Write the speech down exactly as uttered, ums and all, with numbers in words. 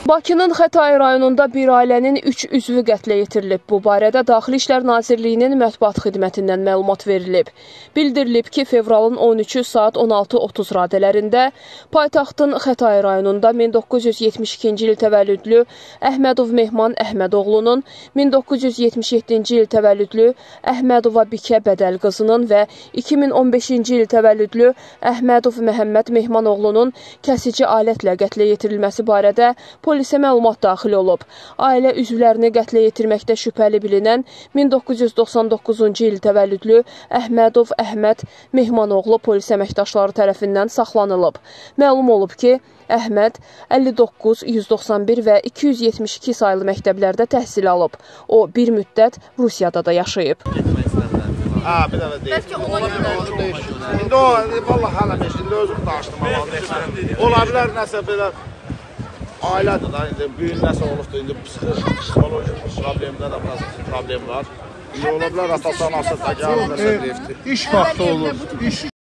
Bakının Xətai rayonunda bir ailənin üç üzvü qətlə yetirilib. Bu barədə Daxili İşlər Nazirliyinin mətbuat xidmətindən məlumat verilib. Bildirilib ki, fevralın on üçü saat on altı otuz radələrində paytaxtın Xətai rayonunda min doqquz yüz yetmiş ikinci il təvəllüdlü Əhmədov Mehman Əhmədoğlunun, min doqquz yüz yetmiş yeddinci il təvəllüdlü Əhmədova Bikə Bədəl qızının və iki min on beşinci il təvəllüdlü Əhmədov Məhəmməd Mehmanoğlunun kəsici alətlə qətlə yetirilməsi barədə polisə məlumat daxil olub. Ailə üzvlərini qətlə yetirməkdə şübhəli bilinən min doqquz yüz doxsan doqquzuncu il təvəllüdlü Əhmədov Əhməd Mehmanoğlu polis əməkdaşları tərəfindən saxlanılıb. Məlum olub ki, Əhməd əlli doqquz, yüz doxsan bir və iki yüz yetmiş iki saylı məktəblərdə təhsil alıb. O, bir müddət Rusiyada da yaşayıb. Ha, bir dəfə deyil. Bəlkə ona görə. İndi o, vallahi hələ beş ildə özüm danışdım. Ola bilər nəsə belə ailədir da, indi büyün nəsə olubdur, indi psixoloji problemdə də biraz problem var. İndi ola bilər, atasan asır da gəlib, nəsə deyibdir. İş vaxtı olur.